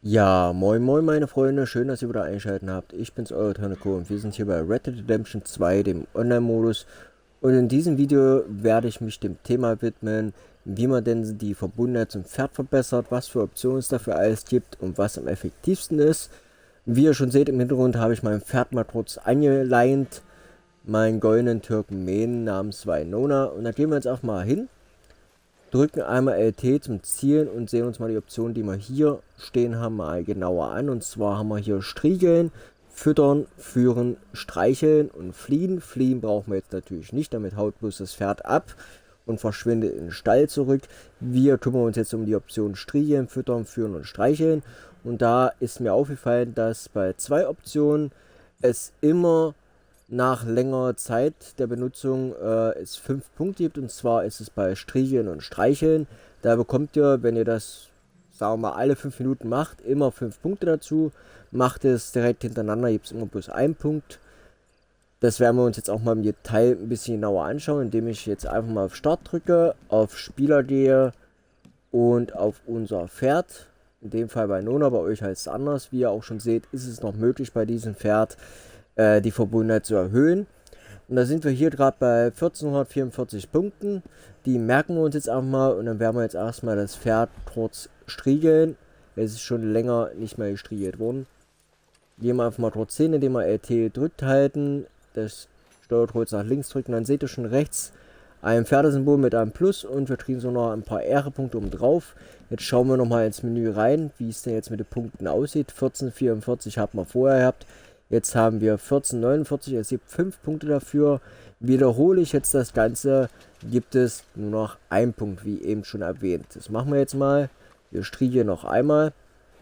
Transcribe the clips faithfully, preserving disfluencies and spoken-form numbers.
Ja, moin moin meine Freunde, schön, dass ihr wieder eingeschaltet habt. Ich bin's, euer Tonico und wir sind hier bei Red Dead Redemption zwei, dem Online-Modus. Und in diesem Video werde ich mich dem Thema widmen, wie man denn die Verbundenheit zum Pferd verbessert, was für Optionen es dafür alles gibt und was am effektivsten ist. Wie ihr schon seht im Hintergrund habe ich mein Pferd mal kurz angeleint, meinen goldenen Türkmenen namens Winona. Und da gehen wir jetzt auch mal hin. Drücken einmal L T zum Zielen und sehen uns mal die Optionen, die wir hier stehen haben, mal genauer an. Und zwar haben wir hier Striegeln, Füttern, Führen, Streicheln und Fliehen. Fliehen brauchen wir jetzt natürlich nicht, damit haut bloß das Pferd ab und verschwindet in den Stall zurück. Wir kümmern uns jetzt um die Optionen Striegeln, Füttern, Führen und Streicheln. Und da ist mir aufgefallen, dass bei zwei Optionen es immer nach längerer Zeit der Benutzung äh, es fünf Punkte gibt, und zwar ist es bei Stricheln und Streicheln. Da bekommt ihr, wenn ihr das, sagen wir mal, alle fünf Minuten macht, immer fünf Punkte dazu. Macht es direkt hintereinander, gibt es immer bloß einen Punkt. Das werden wir uns jetzt auch mal im Detail ein bisschen genauer anschauen, indem ich jetzt einfach mal auf Start drücke, auf Spieler gehe und auf unser Pferd. In dem Fall bei Nona, bei euch heißt es anders. Wie ihr auch schon seht, ist es noch möglich bei diesem Pferd die Verbundenheit zu erhöhen. Und da sind wir hier gerade bei vierzehnhundertvierundvierzig Punkten. Die merken wir uns jetzt auch mal und dann werden wir jetzt erstmal das Pferd kurz striegeln. Es ist schon länger nicht mehr gestriegelt worden. Gehen wir einfach mal kurz hin, indem wir L T drückt halten, das Steuerkreuz nach links drücken, dann seht ihr schon rechts ein Pferdesymbol mit einem Plus und wir kriegen so noch ein paar Ehrepunkte oben drauf. Jetzt schauen wir nochmal ins Menü rein, wie es denn jetzt mit den Punkten aussieht. vierzehnhundertvierundvierzig haben wir vorher gehabt. Jetzt haben wir vierzehnhundertneunundvierzig, es gibt fünf Punkte dafür. Wiederhole ich jetzt das Ganze, gibt es nur noch einen Punkt, wie eben schon erwähnt. Das machen wir jetzt mal. Wir striegeln noch einmal.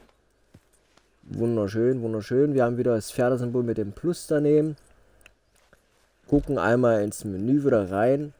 Wunderschön, wunderschön. Wir haben wieder das Pferdesymbol mit dem Plus daneben. Gucken einmal ins Menü wieder rein.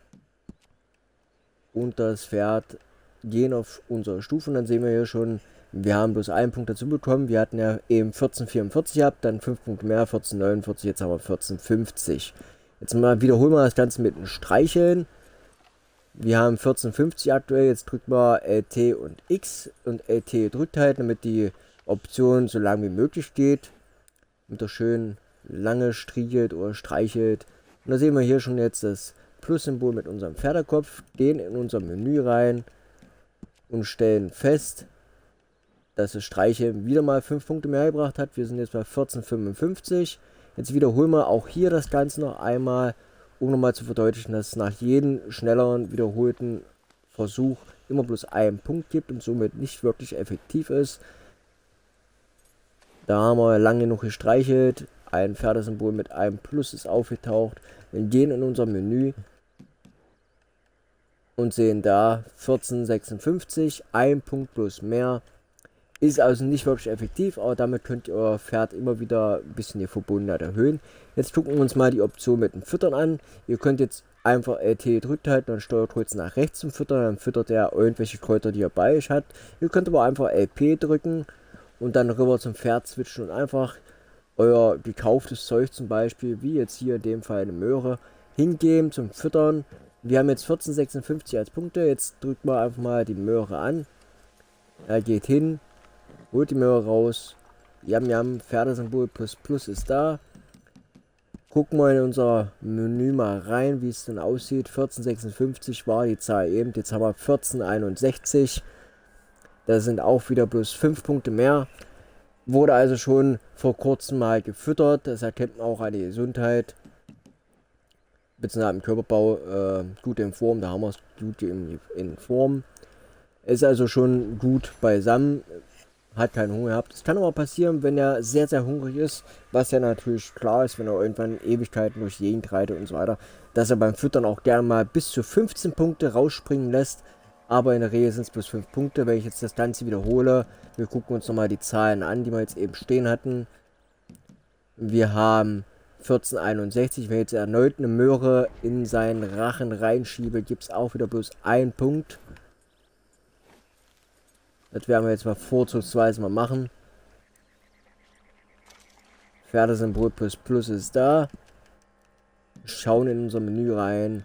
Und das Pferd gehen auf unsere Stufe. Und dann sehen wir hier schon, wir haben bloß einen Punkt dazu bekommen. Wir hatten ja eben vierzehnhundertvierundvierzig gehabt, dann fünf Punkte mehr, vierzehnhundertneunundvierzig, jetzt haben wir vierzehnhundertfünfzig. Jetzt mal wiederholen wir das Ganze mit einem Streicheln. Wir haben vierzehnhundertfünfzig aktuell, jetzt drücken wir L T und X und L T drückt halt, damit die Option so lang wie möglich geht. Damit er schön lange striegelt oder streichelt. Und da sehen wir hier schon jetzt das Plus-Symbol mit unserem Pferdekopf. Gehen in unser Menü rein und stellen fest, dass das Streicheln wieder mal fünf Punkte mehr gebracht hat. Wir sind jetzt bei vierzehnhundertfünfundfünfzig. Jetzt wiederholen wir auch hier das Ganze noch einmal, um nochmal zu verdeutlichen, dass es nach jedem schnelleren, wiederholten Versuch immer bloß einen Punkt gibt und somit nicht wirklich effektiv ist. Da haben wir lang genug gestreichelt. Ein Pferdesymbol mit einem Plus ist aufgetaucht. Wir gehen in unser Menü und sehen da vierzehnhundertsechsundfünfzig, ein Punkt plus mehr. Ist also nicht wirklich effektiv, aber damit könnt ihr euer Pferd immer wieder ein bisschen die Verbundenheit erhöhen. Jetzt gucken wir uns mal die Option mit dem Füttern an. Ihr könnt jetzt einfach L T gedrückt halten und Steuerkreuz nach rechts zum Füttern. Dann füttert er irgendwelche Kräuter, die ihr bei euch habt. Ihr könnt aber einfach L P drücken und dann rüber zum Pferd switchen und einfach euer gekauftes Zeug, zum Beispiel, wie jetzt hier in dem Fall eine Möhre, hingeben zum Füttern. Wir haben jetzt vierzehnhundertsechsundfünfzig als Punkte. Jetzt drückt man einfach mal die Möhre an. Er geht hin. Holt die Möhre raus. Jam Jam, Pferdesymbol plus plus ist da. Gucken wir in unser Menü mal rein, wie es denn aussieht. vierzehnhundertsechsundfünfzig war die Zahl eben. Jetzt haben wir vierzehnhunderteinundsechzig. Da sind auch wieder bloß fünf Punkte mehr. Wurde also schon vor kurzem mal gefüttert. Das erkennt man auch an die Gesundheit. Beziehungsweise am Körperbau äh, gut in Form. Da haben wir es gut in, in Form. Ist also schon gut beisammen. Hat keinen Hunger gehabt. Das kann aber passieren, wenn er sehr, sehr hungrig ist, was ja natürlich klar ist, wenn er irgendwann Ewigkeiten durch die Gegend reitet und so weiter, dass er beim Füttern auch gerne mal bis zu fünfzehn Punkte rausspringen lässt, aber in der Regel sind es bloß fünf Punkte. Wenn ich jetzt das Ganze wiederhole, wir gucken uns nochmal die Zahlen an, die wir jetzt eben stehen hatten. Wir haben vierzehnhunderteinundsechzig, wenn ich jetzt erneut eine Möhre in seinen Rachen reinschiebe, gibt es auch wieder bloß einen Punkt. Das werden wir jetzt mal vorzugsweise mal machen. Pferdesymbol plus plus ist da. Schauen in unser Menü rein.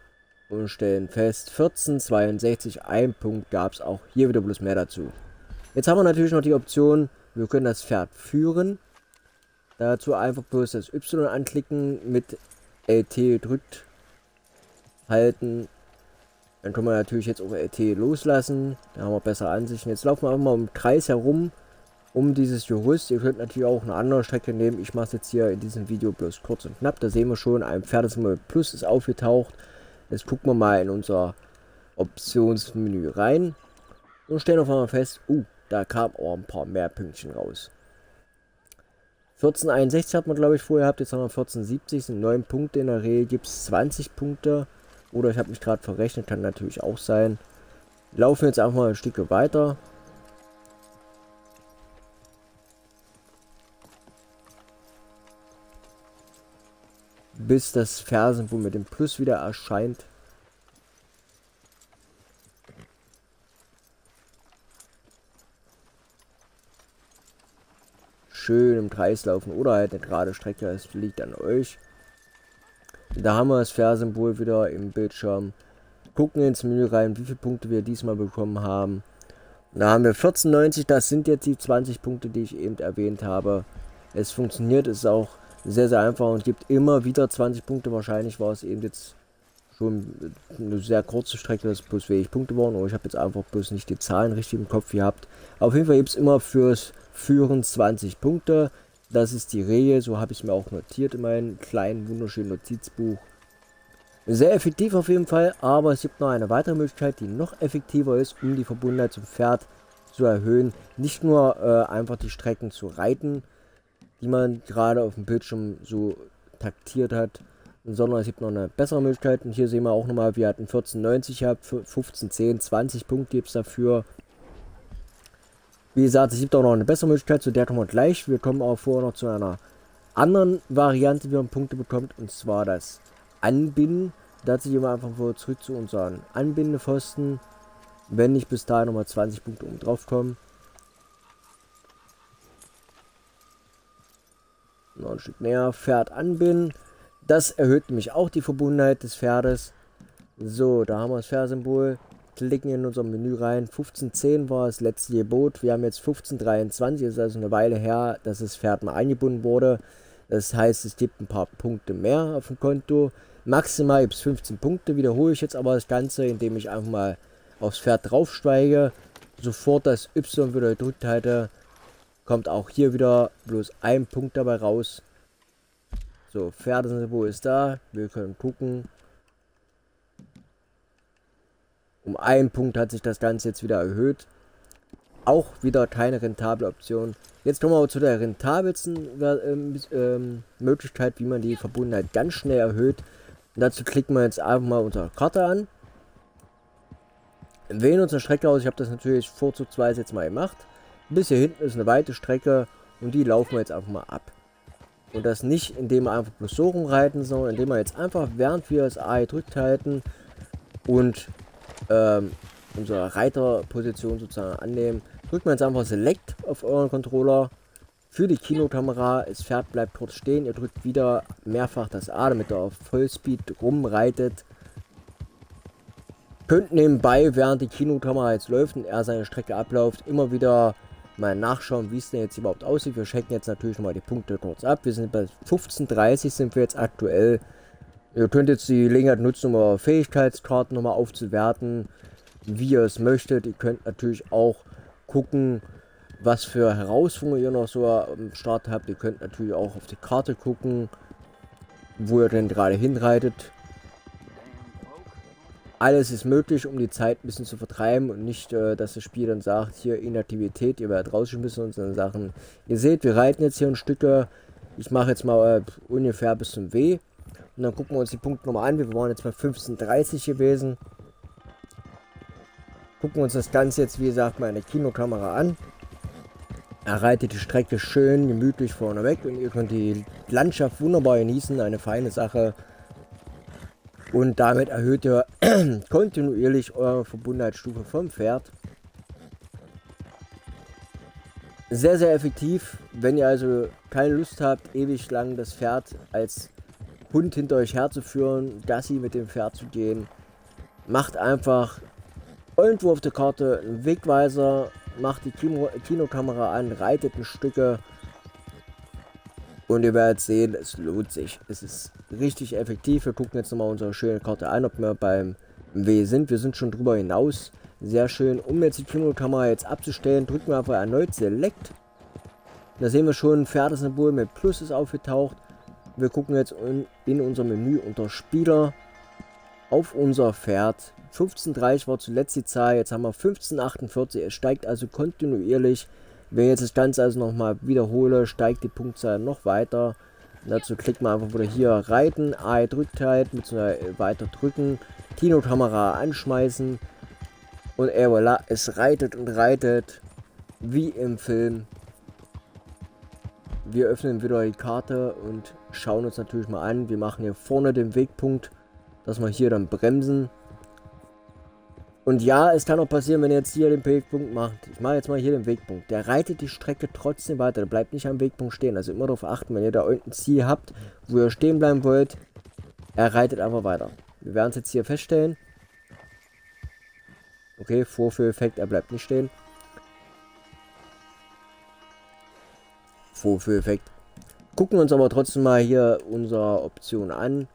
Und stellen fest, vierzehn, zweiundsechzig, ein Punkt gab es auch hier wieder bloß mehr dazu. Jetzt haben wir natürlich noch die Option, wir können das Pferd führen. Dazu einfach bloß das Y anklicken, mit L T gedrückt halten. Dann können wir natürlich jetzt auch L T loslassen. Da haben wir bessere Ansichten. Jetzt laufen wir einfach mal im Kreis herum um dieses Gerüst. Ihr könnt natürlich auch eine andere Strecke nehmen. Ich mache es jetzt hier in diesem Video bloß kurz und knapp. Da sehen wir schon, ein Pferdesymbol Plus ist aufgetaucht. Jetzt gucken wir mal in unser Optionsmenü rein und stellen auf einmal fest, uh, da kam auch ein paar mehr Pünktchen raus. vierzehn einundsechzig hat man, glaube ich, vorher gehabt. Jetzt haben wir vierzehn siebzig, sind neun Punkte. In der Regel gibt es zwanzig Punkte. Oder ich habe mich gerade verrechnet, kann natürlich auch sein. Laufen jetzt einfach mal ein Stück weiter. Bis das Pferdesymbol mit dem Plus wieder erscheint. Schön im Kreis laufen oder halt eine gerade Strecke, es liegt an euch. Da haben wir das Pferdesymbol wieder im Bildschirm. Gucken ins Menü rein, wie viele Punkte wir diesmal bekommen haben. Da haben wir vierzehn neunzig, das sind jetzt die zwanzig Punkte, die ich eben erwähnt habe. Es funktioniert, es ist auch sehr, sehr einfach und gibt immer wieder zwanzig Punkte. Wahrscheinlich war es eben jetzt schon eine sehr kurze Strecke, dass bloß wenig Punkte waren. Aber ich habe jetzt einfach bloß nicht die Zahlen richtig im Kopf gehabt. Auf jeden Fall gibt es immer fürs Führen zwanzig Punkte. Das ist die Regel, so habe ich es mir auch notiert in meinem kleinen, wunderschönen Notizbuch. Sehr effektiv auf jeden Fall, aber es gibt noch eine weitere Möglichkeit, die noch effektiver ist, um die Verbundenheit zum Pferd zu erhöhen. Nicht nur äh, einfach die Strecken zu reiten, die man gerade auf dem Bildschirm so taktiert hat, sondern es gibt noch eine bessere Möglichkeit. Und hier sehen wir auch nochmal, wir hatten vierzehn neunzig, fünfzehn zehn, zwanzig Punkte gibt es dafür. Wie gesagt, es gibt auch noch eine bessere Möglichkeit, zu der kommen wir gleich. Wir kommen auch vorher noch zu einer anderen Variante, wie man Punkte bekommt, und zwar das Anbinden. Dazu gehen wir einfach zurück zu unseren Anbindepfosten, wenn nicht bis dahin nochmal zwanzig Punkte oben drauf kommen. Noch ein Stück näher, Pferd anbinden. Das erhöht nämlich auch die Verbundenheit des Pferdes. So, da haben wir das Pferdesymbol. Klicken in unser Menü rein. fünfzehn zehn war das letzte Gebot. Wir haben jetzt fünfzehn dreiundzwanzig, ist also eine Weile her, dass das Pferd mal eingebunden wurde. Das heißt, es gibt ein paar Punkte mehr auf dem Konto. Maximal gibt es fünfzehn Punkte. Wiederhole ich jetzt aber das Ganze, indem ich einfach mal aufs Pferd draufsteige. Sofort das Y wieder gedrückt halte, kommt auch hier wieder bloß ein Punkt dabei raus. So, Pferdesymbol ist da. Wir können gucken. Um einen Punkt hat sich das Ganze jetzt wieder erhöht. Auch wieder keine rentable Option. Jetzt kommen wir aber zu der rentabelsten äh, äh, Möglichkeit, wie man die Verbundenheit ganz schnell erhöht. Und dazu klicken wir jetzt einfach mal unsere Karte an. Wählen unsere Strecke aus. Ich habe das natürlich vorzugsweise jetzt mal gemacht. Bis hier hinten ist eine weite Strecke und die laufen wir jetzt einfach mal ab. Und das nicht, indem wir einfach bloß so rumreiten, sondern indem wir jetzt einfach, während wir das A gedrückt halten und ähm, unsere Reiterposition sozusagen annehmen, drückt man jetzt einfach Select auf euren Controller für die Kinokamera. Das Pferd bleibt kurz stehen, ihr drückt wieder mehrfach das A, damit er auf Vollspeed rumreitet. Könnt nebenbei, während die Kinokamera jetzt läuft und er seine Strecke abläuft, immer wieder mal nachschauen, wie es denn jetzt überhaupt aussieht. Wir checken jetzt natürlich nochmal die Punkte kurz ab. Wir sind bei fünfzehn dreißig, sind wir jetzt aktuell. Ihr könnt jetzt die Gelegenheit nutzen, um eure Fähigkeitskarten nochmal aufzuwerten, wie ihr es möchtet. Ihr könnt natürlich auch gucken, was für Herausforderungen ihr noch so am Start habt. Ihr könnt natürlich auch auf die Karte gucken, wo ihr denn gerade hinreitet. Alles ist möglich, um die Zeit ein bisschen zu vertreiben und nicht, äh, dass das Spiel dann sagt, hier Inaktivität, ihr werdet rausgeschmissen und so Sachen. Ihr seht, wir reiten jetzt hier ein Stück. Ich mache jetzt mal äh, ungefähr bis zum W. Und dann gucken wir uns die Punkte nochmal an. Wir waren jetzt bei fünfzehn dreißig gewesen. Gucken uns das Ganze jetzt, wie gesagt, mal in der Kinokamera an. Er reitet die Strecke schön gemütlich vorne weg und ihr könnt die Landschaft wunderbar genießen. Eine feine Sache. Und damit erhöht ihr kontinuierlich eure Verbundenheitsstufe vom Pferd. Sehr, sehr effektiv. Wenn ihr also keine Lust habt, ewig lang das Pferd als Hund hinter euch herzuführen, Gassi mit dem Pferd zu gehen, macht einfach irgendwo auf der Karte einen Wegweiser, macht die Kino Kinokamera an, reitet ein Stücke und ihr werdet sehen, es lohnt sich. Es ist richtig effektiv. Wir gucken jetzt nochmal unsere schöne Karte an, ob wir beim W sind. Wir sind schon drüber hinaus. Sehr schön. Um jetzt die Kinokamera jetzt abzustellen, drücken wir einfach erneut Select. Da sehen wir schon, ein Pferdesymbol mit Plus ist aufgetaucht. Wir gucken jetzt in, in unser Menü unter Spieler auf unser Pferd. fünfzehn dreißig war zuletzt die Zahl, jetzt haben wir fünfzehn achtundvierzig. Es steigt also kontinuierlich. Wenn ich jetzt das Ganze also nochmal wiederhole, steigt die Punktzahl noch weiter. Und dazu klickt man einfach wieder hier reiten, A drückt halt, mit so weiter drücken, Kinokamera anschmeißen und et voilà, es reitet und reitet wie im Film. Wir öffnen wieder die Karte und schauen uns natürlich mal an. Wir machen hier vorne den Wegpunkt, dass wir hier dann bremsen. Und ja, es kann auch passieren, wenn ihr jetzt hier den Wegpunkt macht. Ich mache jetzt mal hier den Wegpunkt. Der reitet die Strecke trotzdem weiter. Der bleibt nicht am Wegpunkt stehen. Also immer darauf achten, wenn ihr da unten ein Ziel habt, wo ihr stehen bleiben wollt. Er reitet einfach weiter. Wir werden es jetzt hier feststellen. Okay, Vorführeffekt, er bleibt nicht stehen. Vorführeffekt. Gucken uns aber trotzdem mal hier unsere Option an.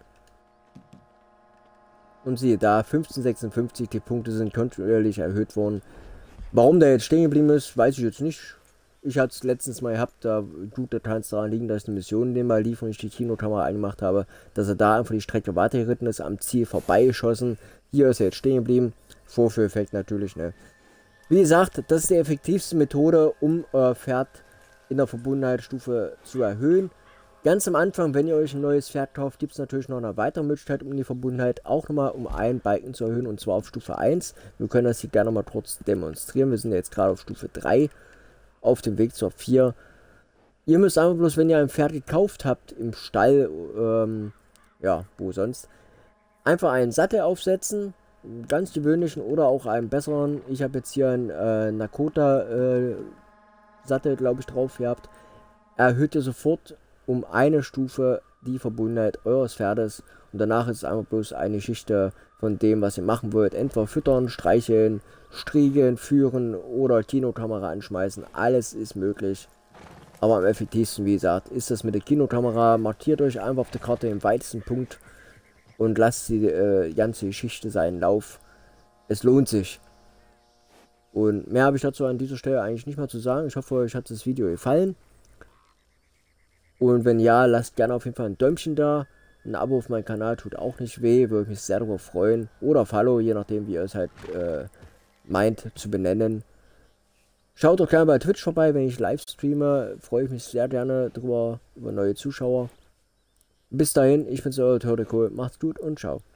Und siehe da, fünfzehn sechsundfünfzig, die Punkte sind kontinuierlich erhöht worden. Warum der jetzt stehen geblieben ist, weiß ich jetzt nicht. Ich hatte es letztens mal gehabt, da gut, da kann es daran liegen, dass eine Mission in dem mal lief und ich die Kinokamera angemacht habe, dass er da einfach die Strecke weitergeritten ist, am Ziel vorbeigeschossen. Hier ist er jetzt stehen geblieben. Vorführeffekt natürlich, ne. Wie gesagt, das ist die effektivste Methode, um euer Pferd in der Verbundenheitsstufe zu erhöhen. Ganz am Anfang, wenn ihr euch ein neues Pferd kauft, gibt es natürlich noch eine weitere Möglichkeit, um die Verbundenheit auch nochmal um einen Balken zu erhöhen, und zwar auf Stufe eins. Wir können das hier gerne mal kurz demonstrieren. Wir sind jetzt gerade auf Stufe drei, auf dem Weg zur vier. Ihr müsst einfach bloß, wenn ihr ein Pferd gekauft habt, im Stall, ähm, ja, wo sonst, einfach einen Sattel aufsetzen, einen ganz gewöhnlichen oder auch einen besseren. Ich habe jetzt hier einen äh, Nakota äh, Sattel, glaube ich, drauf gehabt. Erhöht ihr sofort um eine Stufe die Verbundenheit eures Pferdes, und danach ist es einfach bloß eine Geschichte von dem, was ihr machen wollt. Entweder füttern, streicheln, striegeln, führen oder Kinokamera anschmeißen. Alles ist möglich. Aber am effektivsten, wie gesagt, ist das mit der Kinokamera. Markiert euch einfach auf der Karte den weitesten Punkt und lasst die äh, ganze Geschichte seinen Lauf. Es lohnt sich. Und mehr habe ich dazu an dieser Stelle eigentlich nicht mehr zu sagen. Ich hoffe, euch hat das Video gefallen. Und wenn ja, lasst gerne auf jeden Fall ein Däumchen da. Ein Abo auf meinen Kanal tut auch nicht weh, würde mich sehr darüber freuen. Oder Follow, je nachdem, wie ihr es halt äh, meint zu benennen. Schaut doch gerne bei Twitch vorbei, wenn ich live streame. Freue ich mich sehr gerne drüber, über neue Zuschauer. Bis dahin, ich bin's, euer Toteko. Macht's gut und ciao.